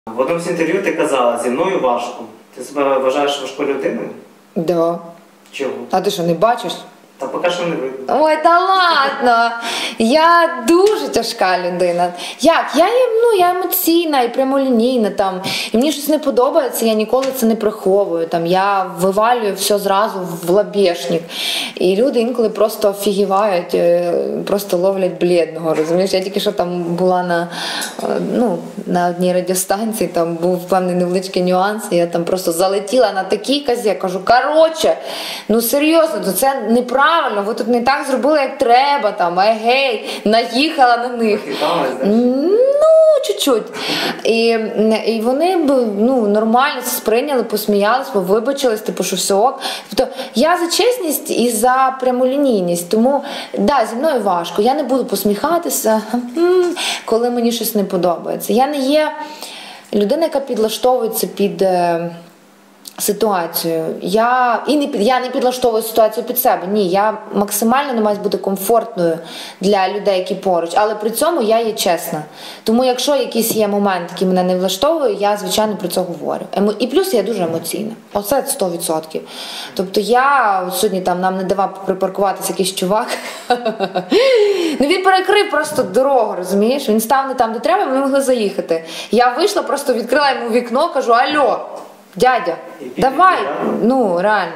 В одному з інтерв'ю ти казала, зі мною важко. Ти себе вважаєш важкою людиною? Да. Чого? А ти що, не бачиш? Та поки що не видно. Ой, та ладно! Я дуже тяжка людина. Як? Я емоційна і прямолінійна там. І мені щось не подобається, я ніколи це не приховую. Там, я вивалюю все зразу в лабєшник. І люди інколи просто офігівають, просто ловлять блідного, розумієш? Я тільки що там була на одній радіостанції, там був певний невеличкий нюанс, і я там просто залетіла на такій казі, я кажу, коротше, ну серйозно, то це неправильно. Ви тут не так зробили, як треба, там, гей, наїхала на них. Чуть-чуть. І вони нормально це сприйняли, посміялись, вибачились, типу, що все ок. Тобто я за чесність і за прямолінійність, тому, да, зі мною важко. Я не буду посміхатися, коли мені щось не подобається. Я не є людина, яка підлаштовується під ситуацію. Я не підлаштовую ситуацію під себе. Ні, я максимально намагаюся бути комфортною для людей, які поруч, але при цьому я є чесна. Тому якщо якийсь є момент, який мене не влаштовує, я, звичайно, про це говорю. І плюс я дуже емоційна. Оце 100%. Тобто я сьогодні там нам не давав припаркуватися якийсь чувак. Він перекрив просто дорогу, розумієш? Він став не там, де треба, ми могли заїхати. Я вийшла, просто відкрила йому вікно, кажу, алло, дядя, давай, реально.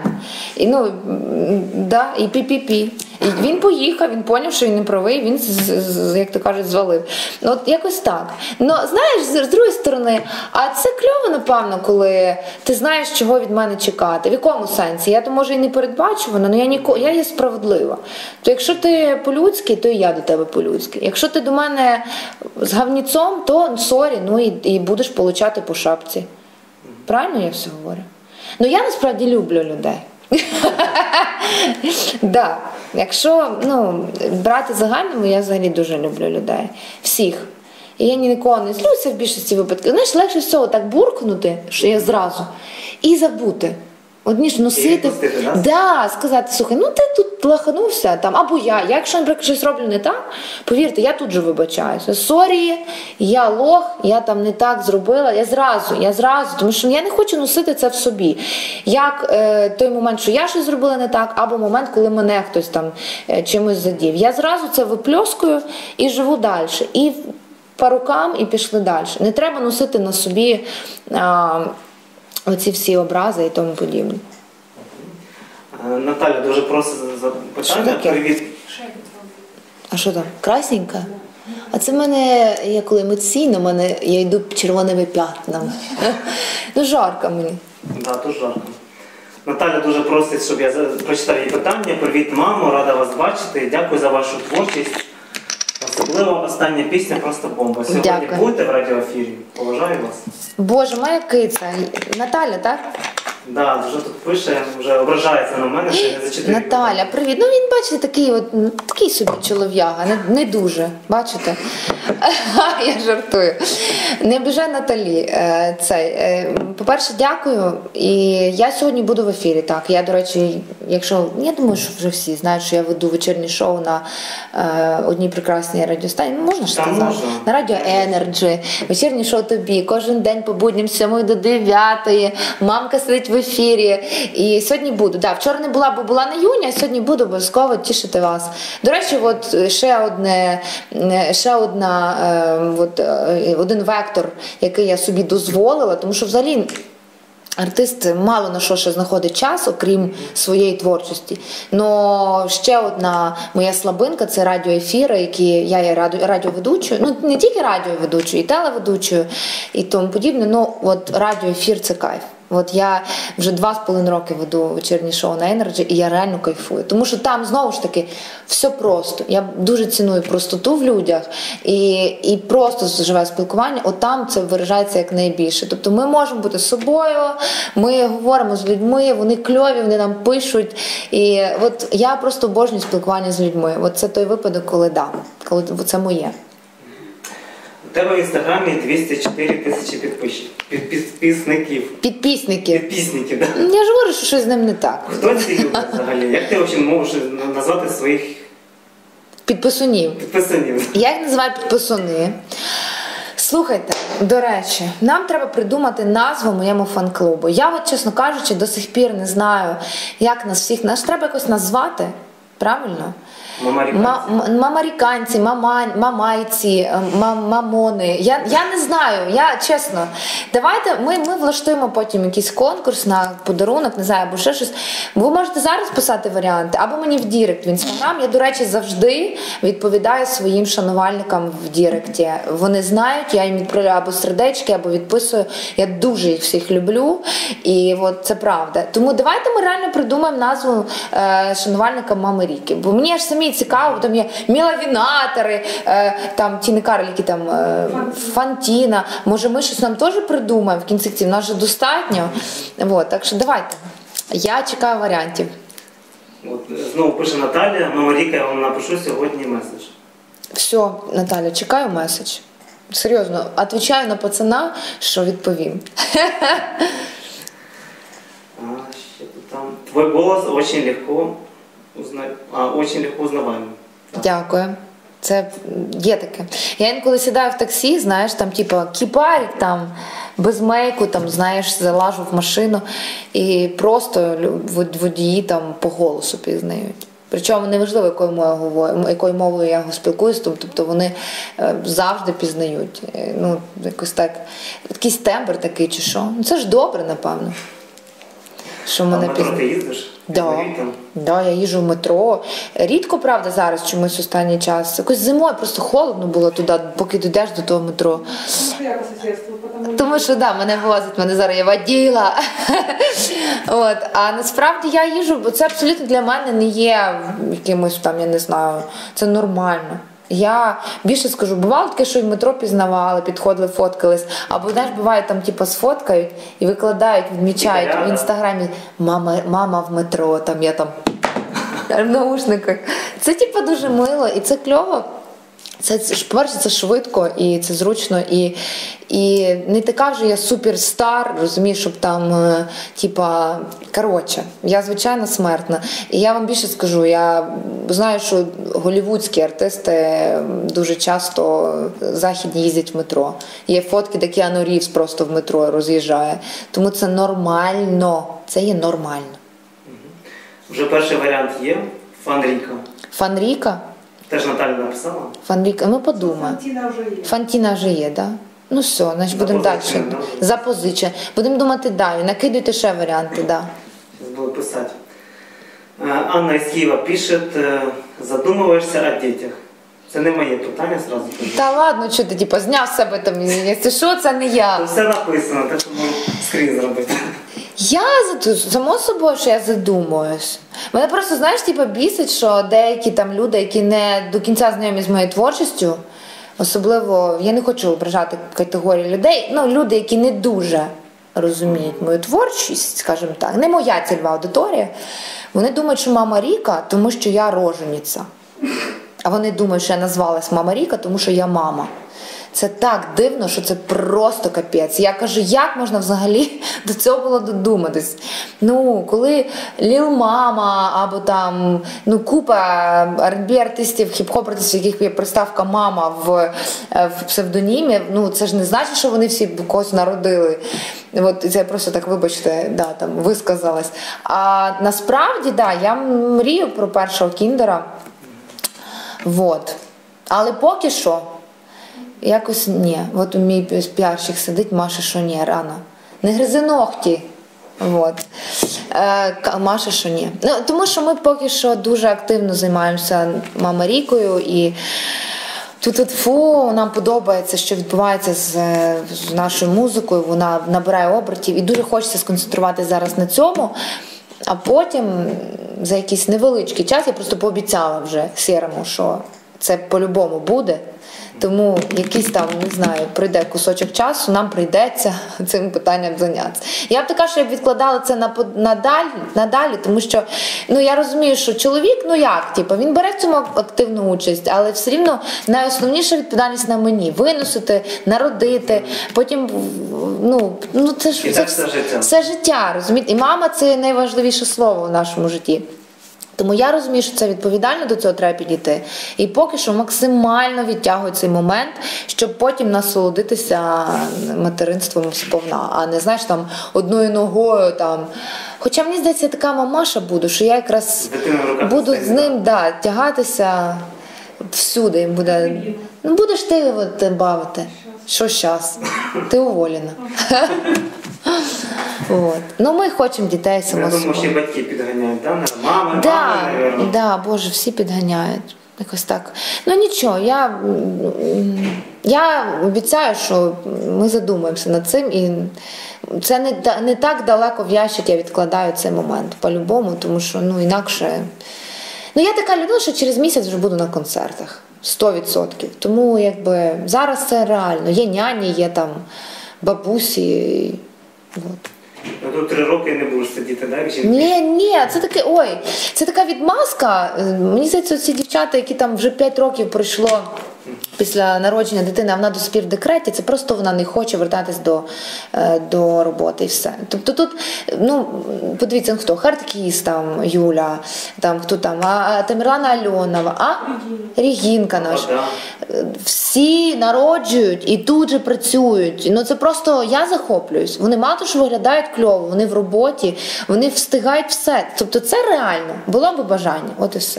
І пі-пі-пі. І він поїхав, він зрозумів, що він не правий, він, як то кажуть, звалив. От якось так. Знаєш, з другої сторони, а це кльово, напевно, коли ти знаєш, чого від мене чекати. В якому сенсі? Я то, може, і не передбачувана, але я є справедлива. То якщо ти по-людськи, то і я до тебе по-людськи. Якщо ти до мене з гавніцом, то сорі, і будеш получати по шапці. Правильно я все говорю? Я насправді люблю людей. Да. Якщо брати загальному, я взагалі дуже люблю людей. Всіх. І я нікого не злюся в більшості випадків. Знаєш, легше всього так буркнути, що я зразу, і забути. Одніж носити, сказати, слухай, ти тут лаханувся, там, або я, якщо, наприклад, щось роблю не так, повірте, я тут же вибачаюся. Сорі, я лох, я там не так зробила, я зразу, тому що я не хочу носити це в собі. Як той момент, що я щось зробила не так, або момент, коли мене хтось там чимось задів. Я зразу це випльоскую і живу далі. І по рукам, і пішли далі. Не треба носити на собі оці всі образи і тому подібне. Наталя дуже просить за питання. Привіт. А що там? Красненька? А це в мене, я коли емоційно, я йду червоними п'ятнами. Жарко мені. Так, дуже жарко. Наталя дуже просить, щоб я прочитав її питання. Привіт, мамо, рада вас бачити. Дякую за вашу творчість. Особливо остання пісня просто бомба. Сьогодні будете в радіоефірі. Поважаю вас. Боже, моя киця. Наталя, так? Так, вже тут пише, вже ображається на мене, що я не зачитаю. Наталя, привіт. Він, бачите, такий собі чолов'яга, не дуже, бачите? Я жартую. Не обіжай Наталі. По-перше, дякую. І я сьогодні буду в ефірі, так. Я, до речі, я думаю, що вже всі знають, що я веду вечірнє шоу на одній прекрасній радіостанції. Можна ж сказати? Можна. На Радіо Енерджі. Вечірнє шоу тобі. Кожен день по будням з 7 до 9. Мамка сидить в ефірі. І сьогодні буду. Да, вчора не була, бо була на Юні, а сьогодні буду обов'язково тішити вас. До речі, один вектор, який я собі дозволила, тому що взагалі артист мало на що ще знаходить час, окрім своєї творчості. Но ще одна моя слабинка – це радіоефіри, які я є радіоведучою. Не тільки радіоведучою, і телеведучою, і тому подібне. Радіоефір – це кайф. Я вже 2,5 роки веду вечірнє шоу на Енерджі, і я реально кайфую. Тому що там, знову ж таки, все просто. Я дуже ціную простоту в людях і просто живе спілкування. Там це виражається як найбільше. Тобто ми можемо бути з собою, ми говоримо з людьми, вони кльові, вони нам пишуть. І я просто обожнюю спілкування з людьми. Це той випадок, коли це моє. У тебе в інстаграмі 204 тисячі підписників. Підписників, так. Я ж говорю, що щось з ним не так. Хто ці люди взагалі? Як ти взагалі можеш назвати своїх підписунів? Підписунів. Я їх називаю підписуни. Слухайте, до речі, нам треба придумати назву моєму фан-клубу. Я, от, чесно кажучи, до сих пір не знаю, як нас всіх. Нас треба якось назвати, правильно? Мамаріканці, мамайці, мамони. Я не знаю, я чесно. Давайте ми влаштуємо потім якийсь конкурс на подарунок, не знаю, або ще щось. Ви можете зараз писати варіанти, або мені в Дірект, в Інстаграм. Я, до речі, завжди відповідаю своїм шанувальникам в Діректі. Вони знають, я їм відправляю або сердечки, або відписую. Я дуже їх всіх люблю. І от це правда. Тому давайте ми реально придумаємо назву шанувальника Мами Ріки. Бо мені аж самі цікаво, там є мілавінатори, там ті не карлики, там Фантіна. Може ми щось нам теж придумаємо в кінці кінців, нас вже достатньо. От, так що давайте. Я чекаю варіантів. От, знову пише Наталя, Мама Ріка, я вам напишу сьогодні меседж. Все, Наталя, чекаю меседж. Серйозно, відповідаю на пацана, що відповім. Ще тут там. Твой голос очень легко узнаваемый. Дякую. Це є таке. Я інколи сідаю в таксі, знаєш, там типу кіпарик, там без мейку, там, знаєш, залажу в машину і просто водії там по голосу пізнають. Причому неважливо, якою мовою я спілкуюся, тобто вони завжди пізнають. Ну, якось так, якийсь тембр такий чи що. Ну, це ж добре, напевно. Що мене пізнають. Ти їздиш? Да, я їжджу в метро. Рідко, правда, зараз чомусь останній час. Якось зимою просто холодно було туди, поки дійдеш до того метро. Тому що, да, мене возить, мене зараз є воділа. От. А насправді я їжджу, бо це абсолютно для мене не є якимось там, я не знаю, це нормально. Я більше скажу, бувало таке, що в метро пізнавали, підходили, фоткались, або, знаєш, буває там, типу, сфоткають і викладають, відмічають в інстаграмі мама в метро, там я там в наушниках. Це, типу, дуже мило і це кльово. Це, по-перше, це швидко і це зручно, і не така вже я суперстар, розумієш, щоб там, типа, коротше, я звичайно смертна. І я вам більше скажу, я знаю, що голівудські артисти дуже часто західні їздять в метро. Є фотки, де Кіану Рівз просто в метро роз'їжджає. Тому це нормально, це є нормально. Вже перший варіант є, Фан-Ріка. Фан-Ріка? Теж Наталя написала? Фан-Ріка, ми подумаємо. Фантіна вже є, так? Да? Ну все, значить будемо далі. Запозичення. Будемо думати далі. Накидуйте ще варіанти, так. Да. Зараз буду писати. Анна із Києва пише, задумуєшся о дітях. Це не моє питання, зразу кажу. Та ладно, що ти, типу, зняв з себе там, якщо що, це не я. Це все написано, так що можу скрін зробити. Я, само собою, що я задумуюсь. Мене просто, знаєш, типу, бісить, що деякі там люди, які не до кінця знайомі з моєю творчістю, особливо, я не хочу ображати категорію людей, ну, люди, які не дуже розуміють мою творчість, скажімо так, не моя цільова аудиторія, вони думають, що Мама Ріка, тому що я рожениця. А вони думають, що я назвалась Мама Ріка, тому що я мама. Це так дивно, що це просто капець. Я кажу, як можна взагалі до цього було додуматись? Ну, коли Ліл Мама або там, ну, купа R&B артистів, хіп-хоп артистів, в яких є приставка мама в псевдонімі, ну, це ж не значить, що вони всі когось народили. От це я просто так, вибачте, да, там висказалась. А насправді, да, я мрію про першого кіндера. Вот. Але поки що якось ні. От у мій піарщик сидить, Маша, що ні, рано. Не гризи ногті. Вот. Маша, що ні. Ну, тому що ми поки що дуже активно займаємося Мама Рікою і тут фу, нам подобається, що відбувається з нашою музикою, вона набирає обертів і дуже хочеться сконцентруватися зараз на цьому. А потім за якийсь невеличкий час я просто пообіцяла вже Сєрому, що це по-любому буде. Тому якийсь там, не знаю, прийде кусочок часу, нам прийдеться цим питанням зайнятися. Я б така, що я б відкладала це надалі, тому що, ну, я розумію, що чоловік, ну як, типу, він бере в цьому активну участь, але все рівно найосновніша відповідальність на мені. Виносити, народити, потім, ну це ж все життя. Все життя, розумієте? І мама – це найважливіше слово в нашому житті. Тому я розумію, що це відповідально, до цього треба підійти. І поки що максимально відтягую цей момент, щоб потім насолодитися материнством сповна, а не, знаєш, там, одною ногою там. Хоча мені здається, я така мамаша буду, що я якраз буду з ним тягатися всюди. Їм буде, ну будеш ти бавити. Що щас? Ти уволена. От. Ну, ми хочемо дітей, само Я собою. думаю, що і батьки підганяють, да? Мами, мабуть. Да, Боже, всі підганяють. Якось так. Ну нічого, я обіцяю, що ми задумаємося над цим, і це не так далеко в ящик я відкладаю цей момент по-любому, тому що інакше. Я така людина, що через місяць вже буду на концертах. 100%. Тому якби зараз це реально. Є няні, є там бабусі. От. Ну тут 3 роки не будеш сидіти, так? Ні, це таке, це така відмазка. Мені здається, ці дівчата, які там вже 5 років пройшло після народження дитини, а вона до сих пір в декреті, це просто вона не хоче вертатись до роботи і все. Тобто тут, подивіться, хто? Хардкіс, там, Юля, там, хто там, Тамірлана Альонова, Регінка наша. Всі народжують і тут же працюють. Це просто, я захоплююсь. Вони мало того, що виглядають кльово, вони в роботі, вони встигають все. Тобто це реально. Було б бажання, от і все.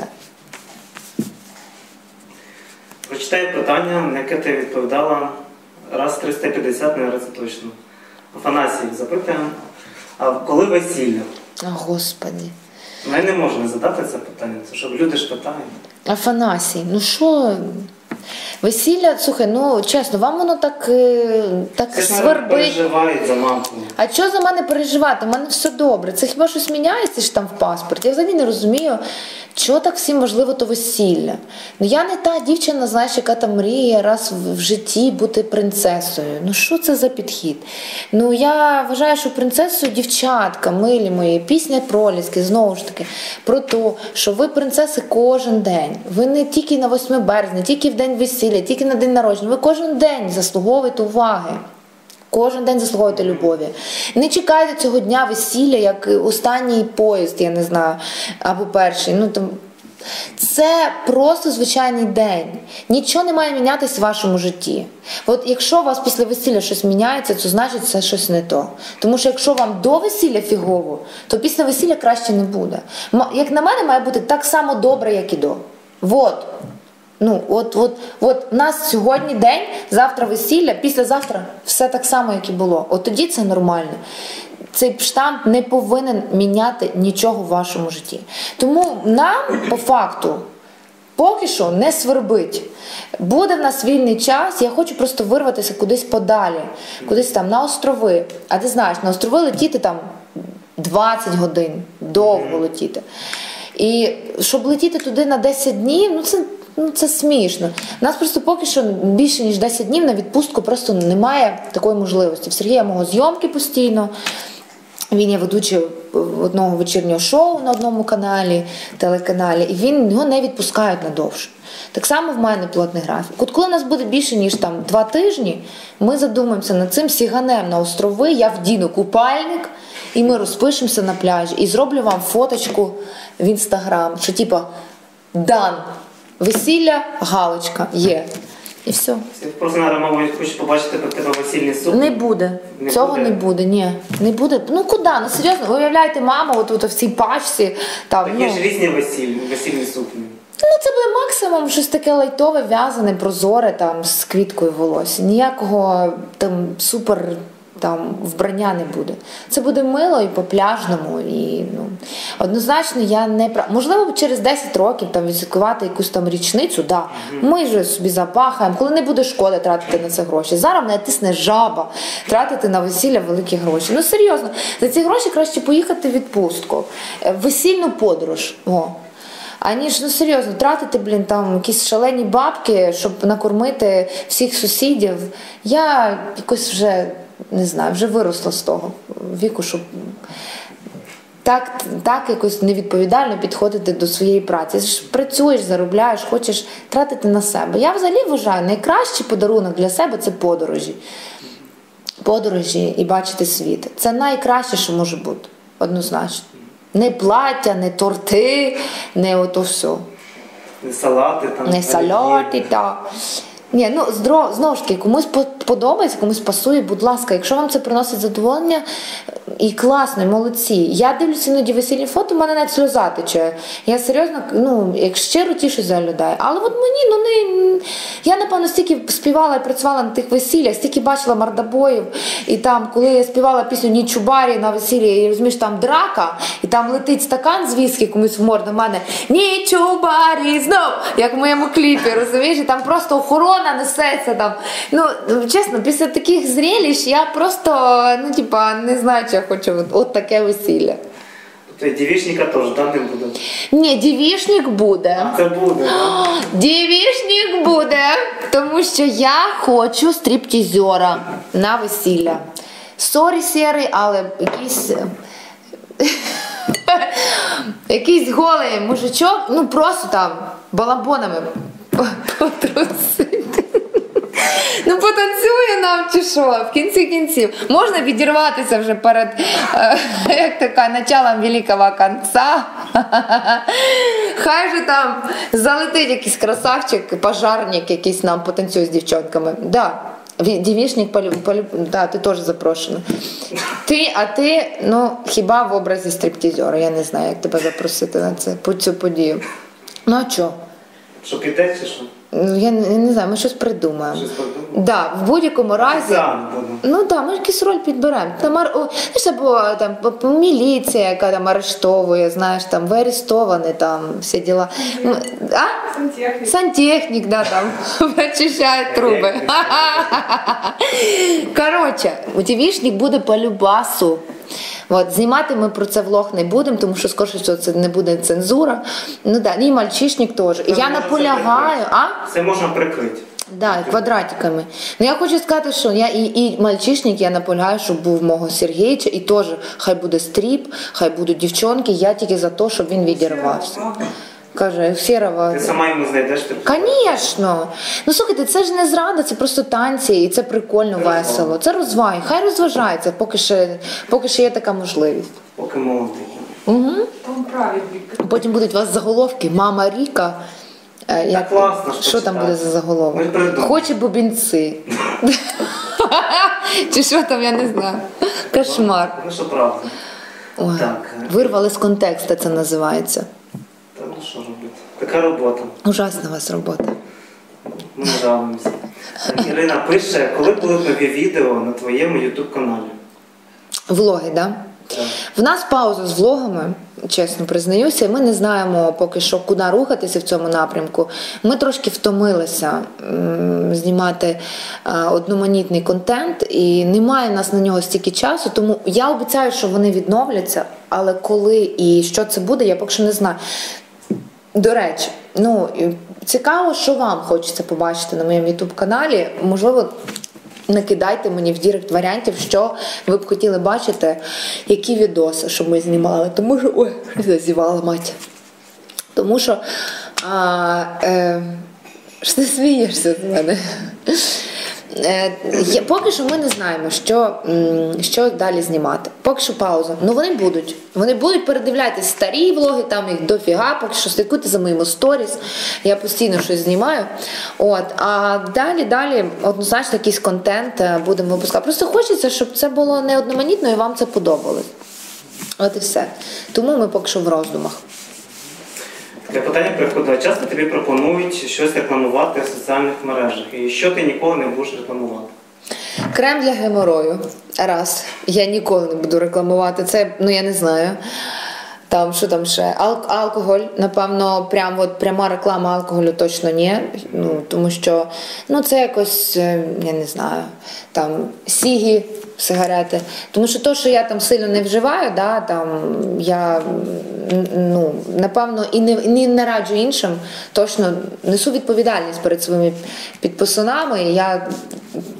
Прочитаю питання, на яке ти відповідала раз 350, не раз це точно. Афанасій запитує, а коли весілля? Господи. Я не можу не задати це питання, тому що люди ж питають. Афанасій, що? Весілля, слухай, чесно, вам воно так свербить. Переживають за мамку. А що за мене переживати? У мене все добре. Це хіба щось міняється ж там в паспорті? Я взагалі не розумію, чого так всім важливо то весілля. Я не та дівчина, знаєш, яка там мріє раз в житті бути принцесою. Що це за підхід? Я вважаю, що принцесою дівчатка, милі мої, пісня проліски, знову ж таки, про те, що ви принцеси кожен день. Ви не тільки на 8 березня, тільки в день весілля, тільки на день народження. Ви кожен день заслуговуєте уваги. Кожен день заслуговуєте любові. Не чекайте цього дня весілля, як останній поїзд, я не знаю, або перший. Це просто звичайний день. Нічого не має мінятися в вашому житті. От якщо у вас після весілля щось міняється, то значить це щось не то. Тому що якщо вам до весілля фігово, то після весілля краще не буде. Як на мене, має бути так само добре, як і до. От у нас сьогодні день, завтра весілля, післязавтра все так само, як і було. От тоді це нормально. Цей штамп не повинен міняти нічого в вашому житті. Тому нам, по факту, поки що не свербить. Буде в нас вільний час, я хочу просто вирватися кудись подалі, кудись там на острови. А ти знаєш, на острови летіти там 20 годин, довго летіти. І щоб летіти туди на 10 днів, це смішно. У нас просто поки що більше, ніж 10 днів на відпустку просто немає такої можливості. В Сергія мого зйомки постійно. Він є ведучий одного вечірнього шоу на одному телеканалі, і його не відпускають надовше. Так само в мене плотний графік. От коли у нас буде більше, ніж 2 тижні, ми задумаємося над цим, сіганем на острови, я вдіну купальник, і ми розпишемося на пляжі. І зроблю вам фоточку в Інстаграм, що дан, весілля, галочка, є. І все. Просто, мабуть, хочеш побачити про тебе весільний суд? Не буде. Цього не буде, ні. Не буде. Куди? Серйозно, ви уявляєте маму в цій пачці. Є ж різні весільні сукні. Це буде максимум щось таке лайтове, в'язане, прозоре, з квіткою волосся. Ніякого супер вбрання не буде. Це буде мило і по-пляжному. І, однозначно, я не... Можливо, через 10 років відсвяткувати якусь річницю, ми вже собі запахаємо, коли не буде шкоди тратити на це гроші. Зараз мене тисне жаба тратити на весілля великі гроші. Серйозно, за ці гроші краще поїхати в відпустку, в весільну подорож. Аніж, серйозно, тратити, якісь шалені бабки, щоб накормити всіх сусідів. Я якось вже, не знаю, вже виросла з того віку, щоб так якось невідповідально підходити до своєї праці. Працюєш, заробляєш, хочеш тратити на себе. Я взагалі вважаю, найкращий подарунок для себе – це подорожі. Подорожі і бачити світ. Це найкраще, що може бути. Однозначно. Не плаття, не торти, не ото все. Не салати там. Не салати, так. Ні, ну знову ж таки, комусь подобається, комусь пасує, будь ласка, якщо вам це приносить задоволення, і класно, і молодці. Я дивлюся іноді весільні фото, в мене навіть сльоза тече. Я серйозно, ну, як щиро тішусь за людей. Але от мені, ну не. Я, напевно, стільки співала і працювала на тих весіллях, стільки бачила мордобоїв. І там, коли я співала пісню «Ні чубарі» на весіллі, і розумієш, там драка, і там летить стакан з віскі комусь в морду, в мене «Ні чубарі» знов, як в моєму кліпі, розумієш, і там просто охорона несеться там. Ну, чесно, після таких зрелищ я просто, ну, типа, не знаю, чи я хочу от таке весілля. Тобто і дівішника теж, да, не буде? Ні, дівішник буде. Це буде, так? Дівішник буде, тому що я хочу стріптізера на весілля. Сорі, сірий, але якийсь голий мужичок, ну просто там балабонами потрусити. Ну потанцює нам чи що, в кінці кінців. Можна відірватися вже перед, як така, началом великого кінця. Хай же там залетить якийсь красавчик, пожарник якийсь нам потанцює з дівчонками. Да. Дівішник, да, ти теж запрошена. Ти, ну, хіба в образі стриптизера, я не знаю, як тебе запросити на це, по цю подію. Ну а що? Що піде чи що? Я не знаю, ми щось придумаємо. Щось придумаємо? Да, в будь-якому разі. Ну так, да, ми якийсь роль підберемо. Там, або там міліція, яка там арештовує, знаєш, там ви арестовані, там всі діла. А? Сантехник. Сантехник, да, там вичищає труби. Коротше, утівішник буде по любасу. От, знімати ми про це влог не будемо, тому що скоріше, що це не буде цензура. Ну да, і мальчишник теж. І я наполягаю, Це можна прикрити. Да, квадратиками. Ну я хочу сказати, що я і мальчишник, я наполягаю, щоб був мого Сергійча, і теж хай буде стріп, хай будуть дівчонки, я тільки за те, щоб він відірвався. Каже, Сєрова. Ти сама йому знайдеш? Звісно. Ну слухайте, це ж не зрада, це просто танці, і це прикольно, весело. Це розваги. Хай розважається, поки ще є така можливість. Поки молодий. Угу. Там праведник. Потім будуть у вас заголовки «Мама Ріка». Так класно, що там буде за заголовок? Хоче бубінці. Чи що там, я не знаю. Кошмар. Ну що правда. Ой, Так. вирвали з контексту, це називається. Та ну що робити? Така робота. Ужасна у вас робота. Ми не жалуємося. Ірина пише, коли будуть нові відео на твоєму YouTube-каналі? Влоги, да? Так. В нас пауза з влогами, чесно признаюся. Ми не знаємо поки що, куди рухатися в цьому напрямку. Ми трошки втомилися знімати одноманітний контент, і немає в нас на нього стільки часу, тому я обіцяю, що вони відновляться, але коли і що це буде, я поки що не знаю. До речі, ну, цікаво, що вам хочеться побачити на моєму YouTube-каналі. Можливо, накидайте мені в директ варіантів, що ви б хотіли бачити, які відоси, щоб ми знімали. Тому що... Ой, зазівала мать. Тому що... Що ти смієшся з мене? Поки що ми не знаємо, що далі знімати. Поки що пауза. Ну вони будуть. Вони будуть передивлятися старі влоги, там їх дофіга, поки що слідкуйте за моїми сторіс. Я постійно щось знімаю. От. А далі, однозначно, якийсь контент будемо випускати. Просто хочеться, щоб це було не одноманітно і вам це подобалось. От і все. Тому ми поки що в роздумах. Таке питання приходить. Часто тобі пропонують щось рекламувати в соціальних мережах. І що ти ніколи не будеш рекламувати? Крем для геморою. Раз. Я ніколи не буду рекламувати. Це, ну я не знаю. Там, що там ще? Алкоголь. Напевно, пряма реклама алкоголю точно ні. Ну, тому що, ну це якось, я не знаю, там, сігі, сигарети. Тому що то, що я там сильно не вживаю, да, там, я, ну, напевно, і не раджу іншим, точно несу відповідальність перед своїми підписанами. Я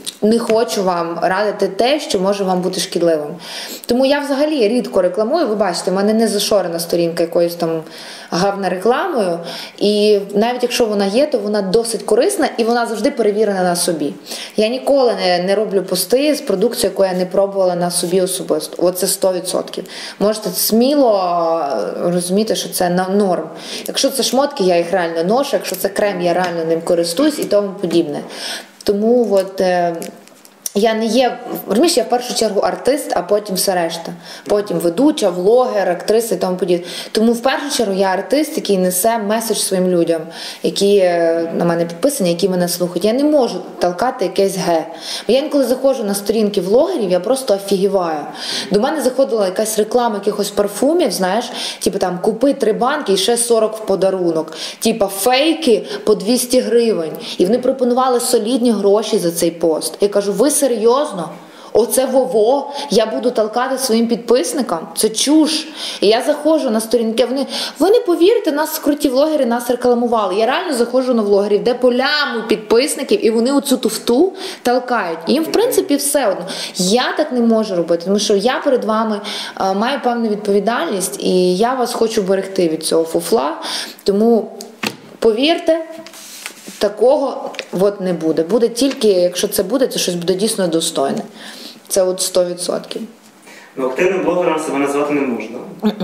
не хочу вам радити те, що може вам бути шкідливим. Тому я взагалі рідко рекламую. Ви бачите, в мене не зашорена сторінка якоюсь там гавна рекламою. І навіть якщо вона є, то вона досить корисна і вона завжди перевірена на собі. Я ніколи не роблю пости з продукцією, яку я не пробувала на собі особисто. Оце 100%. Можете сміло розуміти, що це норм. Якщо це шмотки, я їх реально ношу, якщо це крем, я реально ним користуюсь і тому подібне. Тому от я не є, розумієш, я в першу чергу артист, а потім все решта. Потім ведуча, влогер, актриса і тому подібне. Тому в першу чергу я артист, який несе меседж своїм людям, які на мене підписані, які мене слухають. Я не можу толкати якесь ге. Бо я інколи заходжу на сторінки влогерів, я просто офігіваю. До мене заходила якась реклама якихось парфумів, знаєш, типу там купи 3 банки і ще 40 в подарунок. Типа фейки по 200 гривень. І вони пропонували солідні гроші за цей пост. Я кажу, ви серйозно? Оце во-во, я буду толкати своїм підписникам? Це чуш. І я заходжу на сторінки, ви не повірите, нас круті влогери нас рекламували. Я реально заходжу на влогерів, де по ляму підписників, і вони оцю туфту толкають. Їм, в принципі, все одно. Я так не можу робити, тому що я перед вами маю певну відповідальність, і я вас хочу берегти від цього фуфла. Тому повірте, такого от не буде. Буде тільки, якщо це буде, то щось буде дійсно достойне. Це от 100%. Ну, активним блогером себе назвати не можна.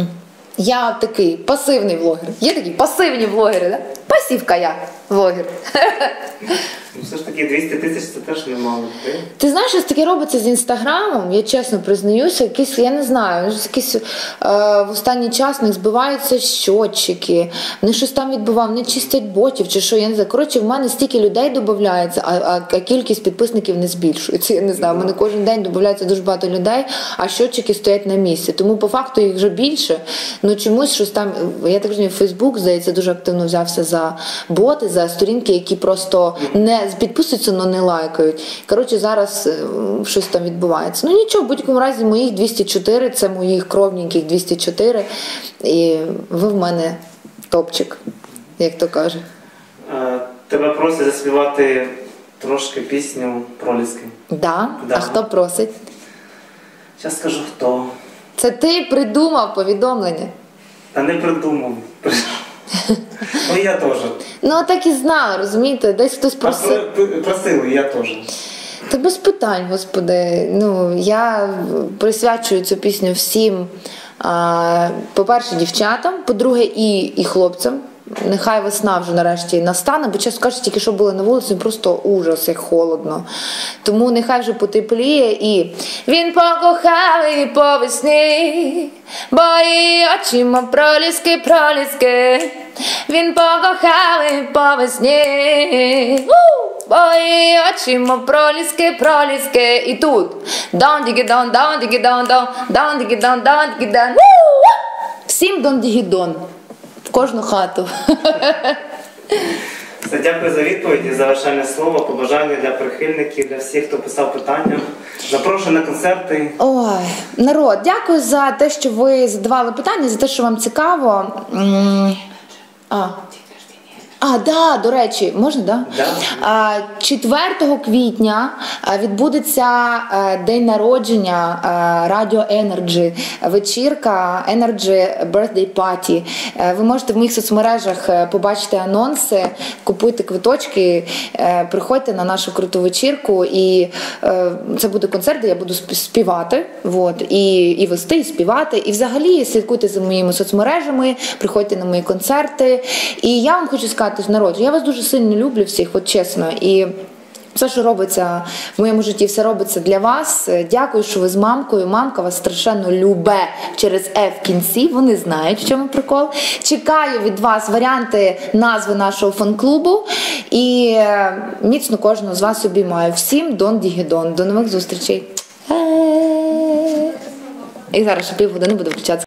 Я такий пасивний блогер. Є такі пасивні блогери, да? Пасівка я, блогер. Ну, все ж таки 200 тисяч це теж немало. Ти знаєш, що таке робиться з Інстаграмом? Я чесно признаюся, якісь, я не знаю, якісь в останній час в них збиваються щотчики, вони щось там відбувають, вони чистять ботів чи що, я не знаю. Коротше, в мене стільки людей додається, а кількість підписників не збільшується. Я не знаю, в мене кожен день додається дуже багато людей, а щотчики стоять на місці. Тому по факту їх вже більше. Ну чомусь щось там, я так розумію, Фейсбук, здається, дуже активно взявся за боти, за сторінки, які просто не підписуються, але не лайкають. Коротше, зараз щось там відбувається. Ну нічого, в будь-якому разі моїх 204, це моїх кровненьких 204, і ви в мене топчик, як то каже. Тебе просять заспівати трошки пісню «Проліски». Да? А хто просить? Зараз скажу, хто. Це ти придумав повідомлення? Та не придумав. Ну я теж. Ну так і знала, розумієте, десь хтось просив. Просили, я теж. Та без питань, господи. Ну, я присвячую цю пісню всім, по-перше, дівчатам, по-друге, і хлопцям. Нехай весна вже нарешті настане, бо, чесно кажучи, тільки що були на вулиці, просто ужас, як холодно. Тому нехай вже потепліє і він покохав її по весні, бо її очі, мов проліски, проліски. Він покохав її по весні, бо її очі, мов проліски, проліски. І тут дон-дігі-дон, дон-дігі-дон, дон-дігі-дон, дон-дігі-дон. Всім дон-дігі-дон. В кожну хату. Все, дякую за відповіді, завершальне слово, побажання для прихильників, для всіх, хто писав питання. Запрошую на концерти. Ой, народ, дякую за те, що ви задавали питання, за те, що вам цікаво. Да, до речі, можна, да? Да. 4 квітня відбудеться день народження Радіо Energy, вечірка Energy Birthday Party. Ви можете в моїх соцмережах побачити анонси, купуйте квиточки, приходьте на нашу круту вечірку, і це буде концерт, де я буду співати, і вести, і співати. І взагалі слідкуйте за моїми соцмережами, приходьте на мої концерти. І я вам хочу сказати, народ, я вас дуже сильно люблю всіх, от чесно, і все, що робиться в моєму житті, все робиться для вас. Дякую, що ви з мамкою. Мамка вас страшенно любе через «Е» в кінці, вони знають, в чому прикол. Чекаю від вас варіанти назви нашого фан-клубу, і міцно кожного з вас обіймаю. Всім дон-дігі-дон. До нових зустрічей. І зараз ще півгодини буду включатися.